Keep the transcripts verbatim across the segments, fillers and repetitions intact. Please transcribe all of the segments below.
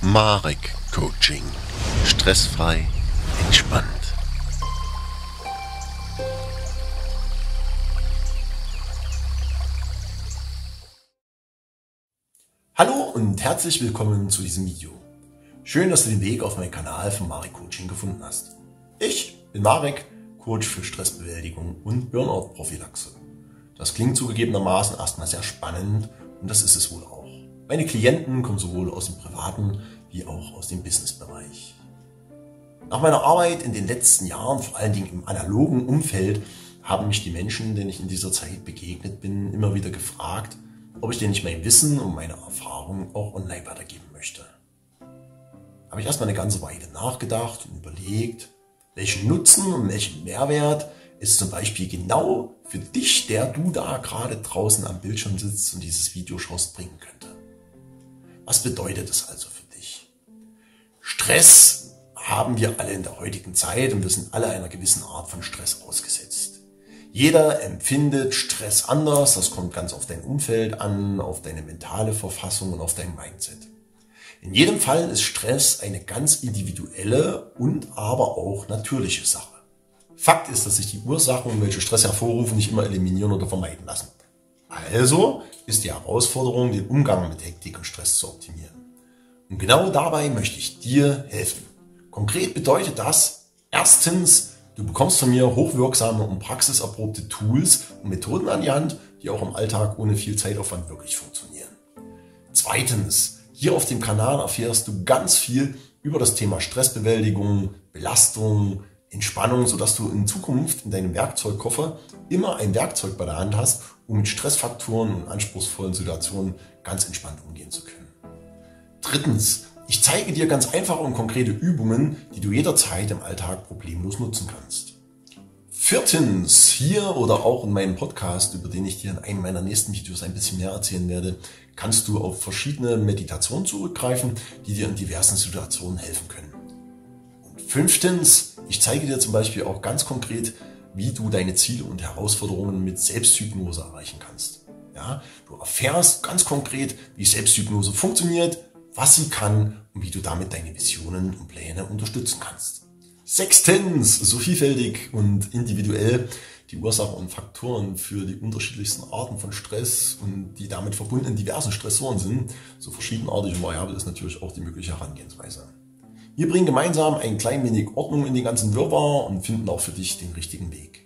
Marek Coaching. Stressfrei, entspannt. Hallo und herzlich willkommen zu diesem Video. Schön, dass du den Weg auf meinen Kanal von Marek Coaching gefunden hast. Ich bin Marek, Coach für Stressbewältigung und Burnout-Prophylaxe. Das klingt zugegebenermaßen erstmal sehr spannend und das ist es wohl auch. Meine Klienten kommen sowohl aus dem privaten wie auch aus dem Businessbereich. Nach meiner Arbeit in den letzten Jahren, vor allen Dingen im analogen Umfeld, haben mich die Menschen, denen ich in dieser Zeit begegnet bin, immer wieder gefragt, ob ich denn nicht mein Wissen und meine Erfahrungen auch online weitergeben möchte. Habe ich erstmal eine ganze Weile nachgedacht und überlegt, welchen Nutzen und welchen Mehrwert es zum Beispiel genau für dich, der du da gerade draußen am Bildschirm sitzt und dieses Video schaust, bringen könnte. Was bedeutet es also für dich? Stress haben wir alle in der heutigen Zeit und wir sind alle einer gewissen Art von Stress ausgesetzt. Jeder empfindet Stress anders, das kommt ganz auf dein Umfeld an, auf deine mentale Verfassung und auf dein Mindset. In jedem Fall ist Stress eine ganz individuelle und aber auch natürliche Sache. Fakt ist, dass sich die Ursachen, welche Stress hervorrufen, nicht immer eliminieren oder vermeiden lassen. Also ist die Herausforderung, den Umgang mit Hektik und Stress zu optimieren. Und genau dabei möchte ich dir helfen. Konkret bedeutet das, erstens, du bekommst von mir hochwirksame und praxiserprobte Tools und Methoden an die Hand, die auch im Alltag ohne viel Zeitaufwand wirklich funktionieren. Zweitens, hier auf dem Kanal erfährst du ganz viel über das Thema Stressbewältigung, Belastung, Entspannung, sodass du in Zukunft in deinem Werkzeugkoffer immer ein Werkzeug bei der Hand hast, um mit Stressfaktoren und anspruchsvollen Situationen ganz entspannt umgehen zu können. Drittens, ich zeige dir ganz einfache und konkrete Übungen, die du jederzeit im Alltag problemlos nutzen kannst. Viertens, hier oder auch in meinem Podcast, über den ich dir in einem meiner nächsten Videos ein bisschen mehr erzählen werde, kannst du auf verschiedene Meditationen zurückgreifen, die dir in diversen Situationen helfen können. Und fünftens, ich zeige dir zum Beispiel auch ganz konkret, wie du deine Ziele und Herausforderungen mit Selbsthypnose erreichen kannst. Ja, du erfährst ganz konkret, wie Selbsthypnose funktioniert, was sie kann und wie du damit deine Visionen und Pläne unterstützen kannst. Sechstens, so vielfältig und individuell die Ursachen und Faktoren für die unterschiedlichsten Arten von Stress und die damit verbundenen diversen Stressoren sind, so verschiedenartig und variabel ist natürlich auch die mögliche Herangehensweise. Wir bringen gemeinsam ein klein wenig Ordnung in den ganzen Wirrwarr und finden auch für dich den richtigen Weg.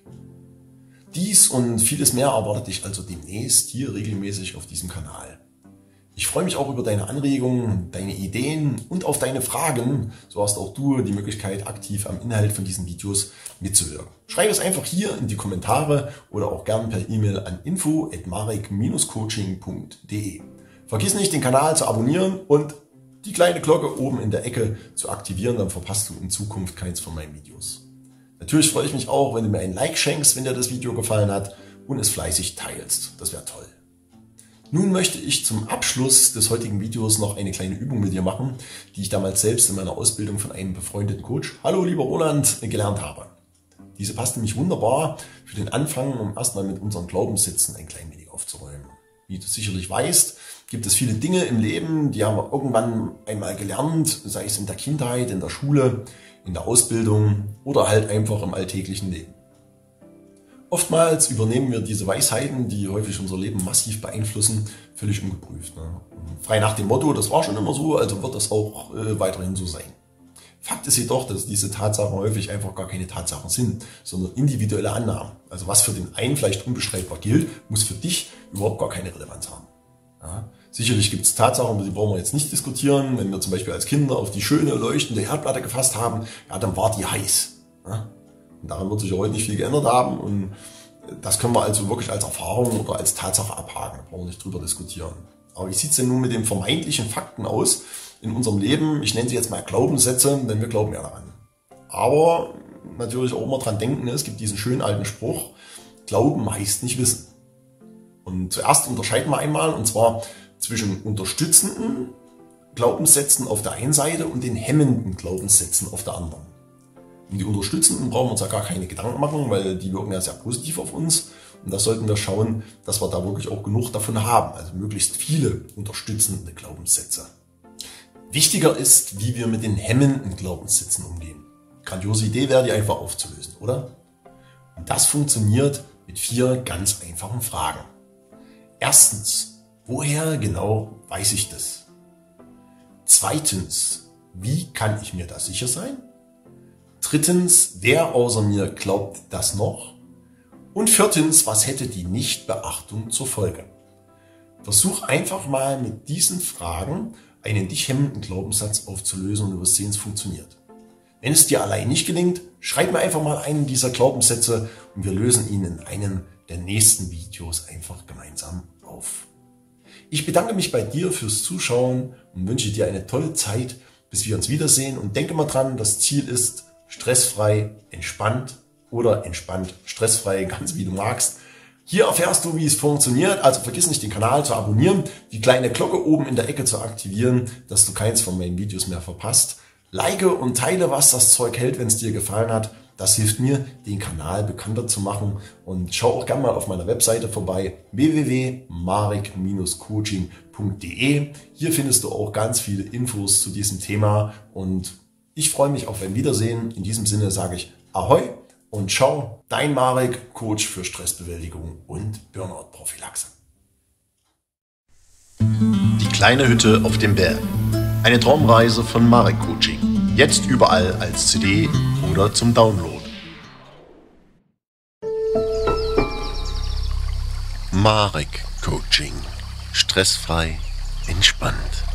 Dies und vieles mehr erwartet dich also demnächst hier regelmäßig auf diesem Kanal. Ich freue mich auch über deine Anregungen, deine Ideen und auf deine Fragen. So hast auch du die Möglichkeit, aktiv am Inhalt von diesen Videos mitzuwirken. Schreib es einfach hier in die Kommentare oder auch gern per E-Mail an info at marek dash coaching punkt de. Vergiss nicht, den Kanal zu abonnieren und die kleine Glocke oben in der Ecke zu aktivieren, dann verpasst du in Zukunft keins von meinen Videos. Natürlich freue ich mich auch, wenn du mir ein Like schenkst, wenn dir das Video gefallen hat und es fleißig teilst. Das wäre toll. Nun möchte ich zum Abschluss des heutigen Videos noch eine kleine Übung mit dir machen, die ich damals selbst in meiner Ausbildung von einem befreundeten Coach, hallo lieber Roland, gelernt habe. Diese passt nämlich wunderbar für den Anfang, um erstmal mit unseren Glaubenssätzen ein klein wenig aufzuräumen. Wie du sicherlich weißt, gibt es viele Dinge im Leben, die haben wir irgendwann einmal gelernt, sei es in der Kindheit, in der Schule, in der Ausbildung oder halt einfach im alltäglichen Leben. Oftmals übernehmen wir diese Weisheiten, die häufig unser Leben massiv beeinflussen, völlig ungeprüft. Ne? Frei nach dem Motto, das war schon immer so, also wird das auch äh, weiterhin so sein. Fakt ist jedoch, dass diese Tatsachen häufig einfach gar keine Tatsachen sind, sondern individuelle Annahmen. Also was für den einen vielleicht unbestreitbar gilt, muss für dich überhaupt gar keine Relevanz haben. Ja? Sicherlich gibt es Tatsachen, die brauchen wir jetzt nicht diskutieren. Wenn wir zum Beispiel als Kinder auf die schöne, leuchtende Herdplatte gefasst haben, ja, dann war die heiß. Ja? Und daran wird sich ja heute nicht viel geändert haben. Und das können wir also wirklich als Erfahrung oder als Tatsache abhaken. Da brauchen wir nicht drüber diskutieren. Aber wie sieht es denn nun mit den vermeintlichen Fakten aus in unserem Leben? Ich nenne sie jetzt mal Glaubenssätze, denn wir glauben ja daran. Aber natürlich auch immer dran denken, es gibt diesen schönen alten Spruch, Glauben heißt nicht wissen. Und zuerst unterscheiden wir einmal, und zwar zwischen unterstützenden Glaubenssätzen auf der einen Seite und den hemmenden Glaubenssätzen auf der anderen. Um die unterstützenden brauchen wir uns ja gar keine Gedanken machen, weil die wirken ja sehr positiv auf uns. Und da sollten wir schauen, dass wir da wirklich auch genug davon haben. Also möglichst viele unterstützende Glaubenssätze. Wichtiger ist, wie wir mit den hemmenden Glaubenssätzen umgehen. Grandiose Idee wäre, die einfach aufzulösen, oder? Und das funktioniert mit vier ganz einfachen Fragen. Erstens, woher genau weiß ich das? Zweitens, wie kann ich mir da sicher sein? Drittens, wer außer mir glaubt das noch? Und viertens, was hätte die Nichtbeachtung zur Folge? Versuch einfach mal mit diesen Fragen einen dich hemmenden Glaubenssatz aufzulösen und du wirst sehen, es funktioniert. Wenn es dir allein nicht gelingt, schreib mir einfach mal einen dieser Glaubenssätze und wir lösen ihn in einem der nächsten Videos einfach gemeinsam auf. Ich bedanke mich bei dir fürs Zuschauen und wünsche dir eine tolle Zeit, bis wir uns wiedersehen. Und denke mal dran, das Ziel ist stressfrei, entspannt oder entspannt, stressfrei, ganz wie du magst. Hier erfährst du, wie es funktioniert, also vergiss nicht, den Kanal zu abonnieren, die kleine Glocke oben in der Ecke zu aktivieren, dass du keins von meinen Videos mehr verpasst. Like und teile, was das Zeug hält, wenn es dir gefallen hat. Das hilft mir, den Kanal bekannter zu machen. Und schau auch gerne mal auf meiner Webseite vorbei, w w w punkt marek Bindestrich coaching punkt de. Hier findest du auch ganz viele Infos zu diesem Thema und ich freue mich auf ein Wiedersehen. In diesem Sinne sage ich Ahoi und ciao, dein Marek, Coach für Stressbewältigung und Burnout-Prophylaxe. Die kleine Hütte auf dem Berg. Eine Traumreise von Marek Coaching. Jetzt überall als C D oder zum Download. Marek Coaching. Stressfrei, entspannt.